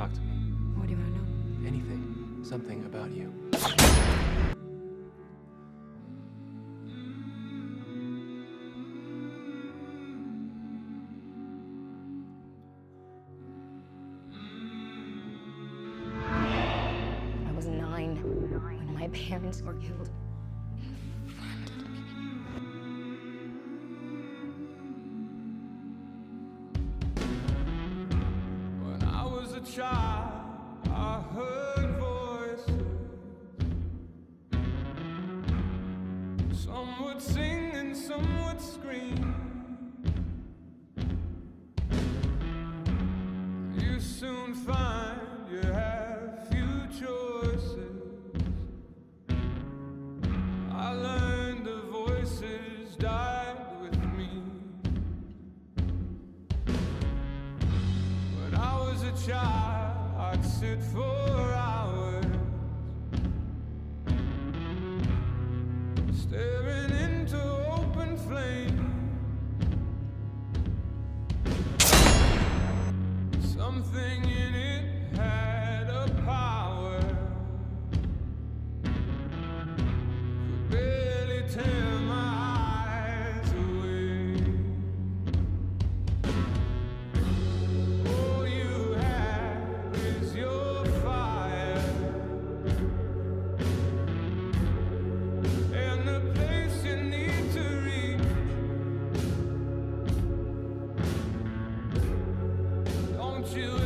Talk to me. What do you want to know? Anything. Something about you. I was 9 when my parents were killed. When I was a child, I heard voices. Some would sing and some would scream. You soon find you have few choices. I learned the voices died with me. When I was a child, I'd sit for hours staring into open flame. Something in it had a power, could barely tear my eyes away. All you have is your fire, and the place you need to reach. Don't you